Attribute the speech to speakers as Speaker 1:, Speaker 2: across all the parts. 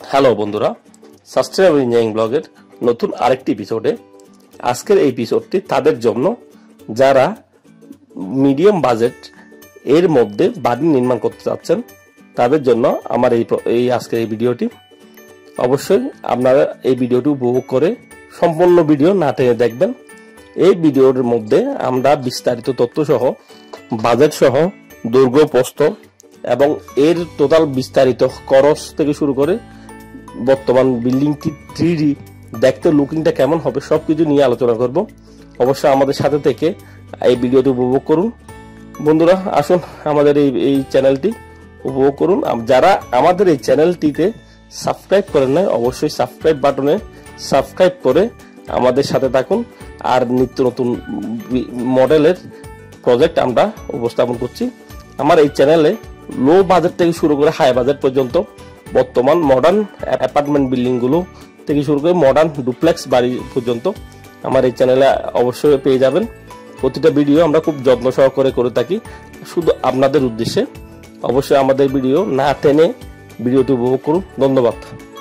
Speaker 1: Hello বন্ধুরা, sustainable engineering ব্লগের নতুন আরেকটি এপিসোডে। আজকের এই এপিসোডটি তাদের জন্য যারা মিডিয়াম বাজেট এর মধ্যে বাড়ি নির্মাণ করতে চাচ্ছেন, তাদের জন্য আমার এই আজকের এই ভিডিওটি। অবশ্যই আপনারা এই ভিডিওটি উপভোগ করে সম্পূর্ণ ভিডিও না টেনে দেখবেন। এই ভিডিওর মধ্যে আমরা বিস্তারিত তথ্য সহ, বাজেট সহ, দৈর্ঘ্য প্রস্থ এবং এর টোটাল বিস্তারিত খরচ থেকে শুরু করে বর্তমান বিল্ডিংটি 3D দেখতে লুকিংটা কেমন হবে সবকিছু নিয়ে আলোচনা করব। অবশ্যই আমাদের সাথে থেকে এই ভিডিওটি উপভোগ করুন। বন্ধুরা, আসুন আমাদের এই চ্যানেলটি উপভোগ করুন। যারা আমাদের এই চ্যানেলটিতে সাবস্ক্রাইব করেন না, অবশ্যই সাবস্ক্রাইব বাটনে সাবস্ক্রাইব করে আমাদের সাথে থাকুন। আর নিত্য নতুন মডেলের প্রজেক্ট আমরা উপস্থাপন করছি। আমার এই চ্যানেলে লো বাজেট থেকে শুরু করে হাই বাজেট পর্যন্ত বর্তমান মডার্ন অ্যাপার্টমেন্ট বিল্ডিং গুলো থেকে শুরু করে মডার্ন ডুপ্লেক্স বাড়ি পর্যন্ত আমার এই চ্যানেলে অবশ্যই পেয়ে যাবেন। প্রতিটা ভিডিও আমরা খুব যত্ন সহকারে করে থাকি শুধু আপনাদের উদ্দেশ্যে। অবশ্যই আমাদের ভিডিও না টেনে ভিডিওটি উপভোগ করুন। ধন্যবাদ।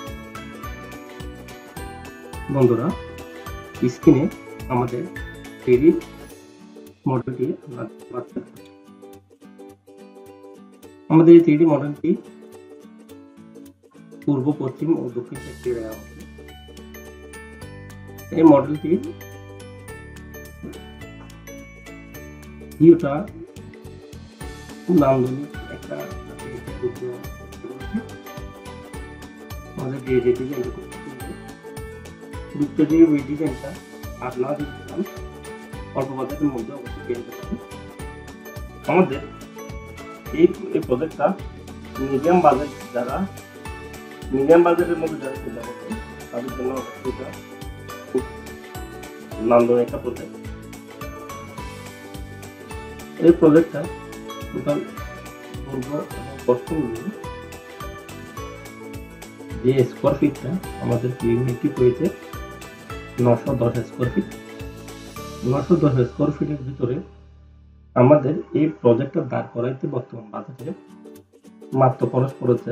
Speaker 1: বন্ধুরা, স্ক্রিনে আমাদের 3D মডেলটি আমাদের এই 3D মডেলটি পূর্ব, পশ্চিম ও দক্ষিণ সাইডে দেওয়া হবে। এই মডেলটি ভিউটা খুব নান্দনিক একটা আমাদের যে ডিজাইনটা করতে এই ডিজাইনটা আপনারা যদি চান অল্প বাজেটের মধ্যে অবশ্যই কিনতে পারেন। আমাদের এই প্রজেক্টটা মিডিয়াম বাজেটের মধ্যে যারা চিন্তা করছেন তাদের জন্য এটা খুব নান্দনিক একটা প্রজেক্ট। এই প্রজেক্টটা টোটাল দৈর্ঘ্য এবং প্রস্থ মিলিয়ে যে স্কোয়ার ফিটটা আমাদের ইউনিটটি হয়েছে 910 স্কোয়ার ফিট। 910 স্কোয়ার ফিটের ভিতরে আমাদের এই প্রজেক্টটা দাঁড় করাইতে বর্তমান বাজেটে মাত্র খরচ পড়েছে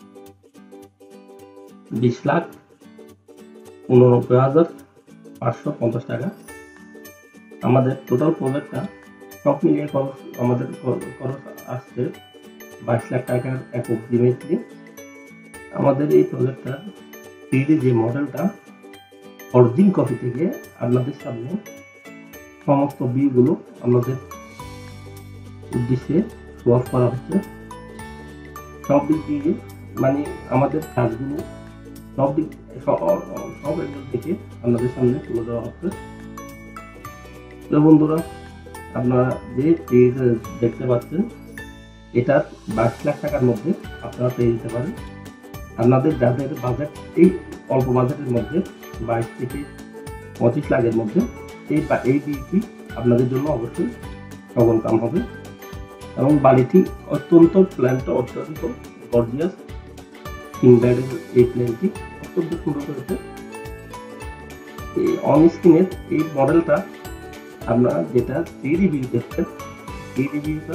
Speaker 1: 20,89,550 টাকা। আমাদের টোটাল প্রজেক্টটা সব মিলিয়ে আমাদের খরচ আসছে 22 লাখ টাকার একক জিমেট্রি। আমাদের এই প্রজেক্টটার 3D যে মডেলটা অরিজিন কপি থেকে আপনাদের সামনে সমস্ত ভিউগুলো আমাদের উদ্দেশ্যে শো অফ করা হচ্ছে। সব দিক দিয়ে মানে আমাদের কাজগুলো সব অ্যাঙ্গেল থেকে আপনাদের সামনে তুলে দেওয়া হচ্ছে। তো বন্ধুরা, আপনারা যে দেখতে পাচ্ছেন এটা 22 লাখ টাকার মধ্যে আপনারা পেয়ে যেতে পারেন। আপনাদের যাদের বাজেট এই অল্প বাজেটের মধ্যে 22 থেকে 25 লাখের মধ্যে এই বিটি আপনাদের জন্য অবশ্যই সবল কাম হবে। এবং বাড়িটি অত্যন্ত গর্জিয়াস। কিং বেডের এই প্ল্যানটি অত্যন্ত সুন্দর করেছে। এই অন স্ক্রিনের এই মডেলটা আপনারা যেটা 3D ভিউ দেখছেন, 3D ভিউটা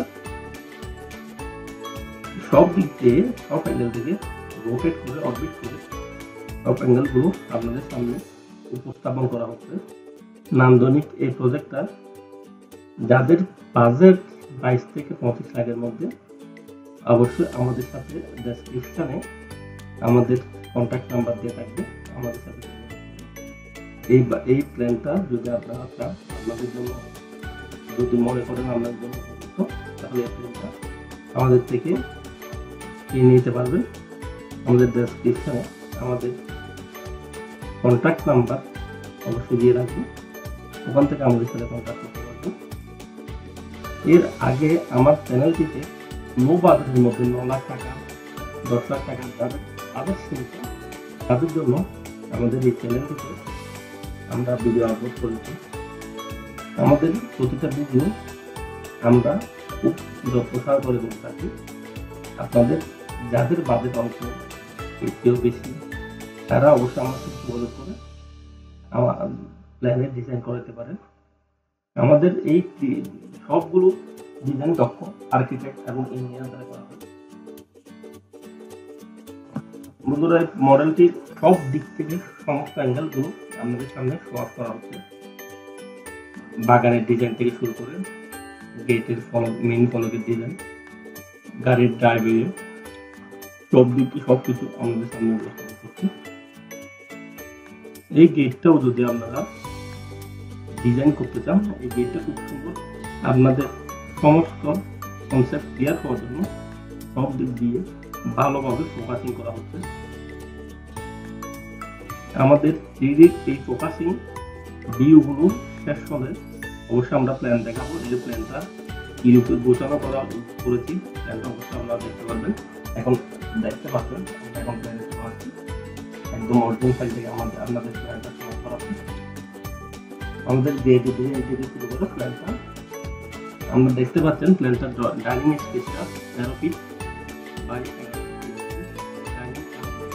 Speaker 1: সব দিক দিয়ে সব অ্যাঙ্গেল থেকে রোটেট করে অরবিট করে সব অ্যাঙ্গেলগুলো আপনাদের সামনে উপস্থাপন করা হচ্ছে। নান্দনিক এই প্রজেক্টটা যাদের বাজেট 22 থেকে 25 লাখের মধ্যে অবশ্যই আমাদের সাথে ডেসক্রিপশনে আমাদের কন্ট্যাক্ট নাম্বার দিয়ে থাকবে। আমাদের সাথে এই প্ল্যানটা যদি আপনারা চান, আপনাদের জন্য যদি মনে করেন আপনাদের জন্য উপযুক্ত, তাহলে এই প্ল্যানটা আমাদের থেকে কিনে নিতে পারবেন। আমাদের ডেসক্রিপশনে আমাদের কন্ট্যাক্ট নাম্বার অবশ্যই দিয়ে রাখবো, ওখান থেকে আমাদের সাথে কন্ট্যাক্ট করতে পারবেন। এর আগে আমার চ্যানেলটিতে লো বাজেটের মধ্যে 9 লাখ টাকা, 10 লাখ টাকা তাদের শুনছেন, তাদের জন্য আমাদের এই চ্যানেলটিতে আমরা ভিডিও আপলোড করেছি। আমাদের প্রতিটা ভিডিও আমরা খুব যত্ন সহকারে করে থাকি। আপনাদের যাদের বাজেট অল্প, কেউ বেশি, তারা অবশ্যই আমার সাথে যোগাযোগ করে আমার প্ল্যানের ডিজাইন করাতে পারেন। আমাদের এই সবগুলো ডিজাইন দক্ষ আর্কিটেক্ট এবং ইঞ্জিনিয়ার দ্বারা করা হয়। বন্ধুরা, মডেলটি সব দিক থেকে সমস্ত অ্যাঙ্গেলগুলো আপনাদের সামনে শো অফ করা হচ্ছে। বাগানের ডিজাইন থেকে শুরু করে গেটের মেইন ফলকের ডিজাইন, গাড়ির ড্রাইভওয়ে, সব দিকে সবকিছু আমাদের সামনে উপস্থাপন করছে। এই গেটটাও যদি আপনারা ডিজাইন করতে চান, এই গেটটা খুব সুন্দর। আপনাদের সমস্ত কনসেপ্ট ক্লিয়ার হওয়ার জন্য সব দিক দিয়ে ভালোভাবে ফোকাসিং করা হচ্ছে। আমাদের 3D এই ফোকাসিং ভিউগুলো শেষ হলে অবশ্যই আমরা প্ল্যান দেখাবো। এই প্ল্যানটা ইউরোপে গোছানো করেছি, প্ল্যানটা অবশ্যই আপনারা দেখতে পারবেন। এখন দেখতে পাচ্ছেন এখন প্ল্যানে চলে আসছি, একদম অরিজিনাল ফাইল থেকে আপনাদের প্ল্যানটা শো করা হচ্ছে। আমাদের গেট দিয়ে শুরু করে প্ল্যানটা আমরা দেখতে পাচ্ছেন। প্ল্যানটা ডাইনিং স্পেসটা 13 ফিট বাই 11 ফিট, ডাইনিং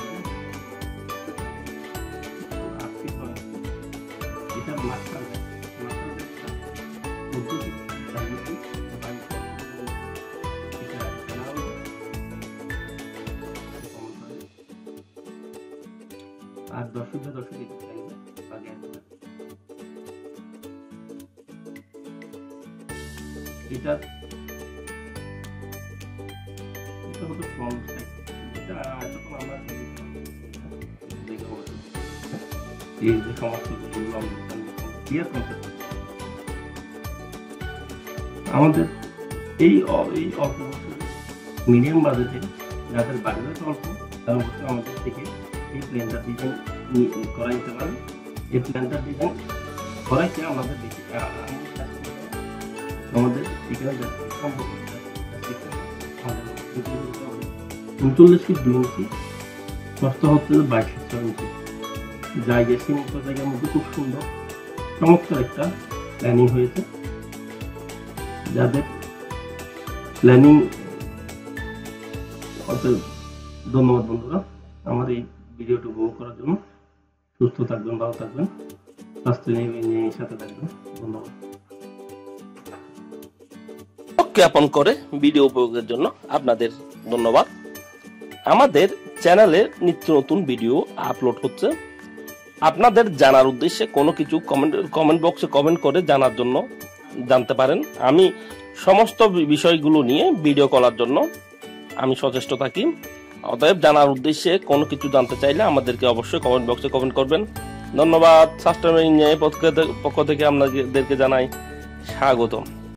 Speaker 1: এটা মাস্টার আর দর্শক এটা হলো ফ্রন্ট সাইড। এটা যখন আমরা এই যে সমস্ত আমাদের এই অল্প মিডিয়াম বাজেটে যাদের বাজেট অল্প, তারা অবশ্যই আমাদের থেকে এই প্ল্যানটা ডিজাইন করা যেতে পারে। এই প্ল্যানটা ডিজাইন করাইতে আমাদের দেখি আমাদের এখানে 39 ফিট 2 ইঞ্চি, কষ্ট হচ্ছে 22 ফিট 6 ইঞ্চি। জায়গা সীমিত জায়গার মধ্যে খুব সুন্দর চমৎকার একটা প্ল্যানিং হয়েছে। যাদের প্ল্যানিং ধন্যবাদ বন্ধুরা আমার এই ভিডিওটি উপভোগ করার জন্য। সুস্থ থাকবেন, ভালো থাকবেন, স্বাস্থ্য নিয়ে সাথে থাকবেন। ধন্যবাদ। জ্ঞাপন করে ভিডিও উপভোগের জন্য আপনাদের ধন্যবাদ। আমাদের চ্যানেলে নিত্য নতুন ভিডিও আপলোড হচ্ছে। আপনাদের জানার উদ্দেশ্যে কোনো কিছু কমেন্ট বক্সে কমেন্ট করে জানার জন্য জানতে পারেন। আমি সমস্ত বিষয়গুলো নিয়ে ভিডিও করার জন্য আমি সচেষ্ট থাকি। অতএব জানার উদ্দেশ্যে কোনো কিছু জানতে চাইলে আমাদেরকে অবশ্যই কমেন্ট বক্সে কমেন্ট করবেন। ধন্যবাদ। সাস্টেইনেবল ইঞ্জিনিয়ারিং পক্ষ থেকে আপনাদেরকে জানাই স্বাগতম।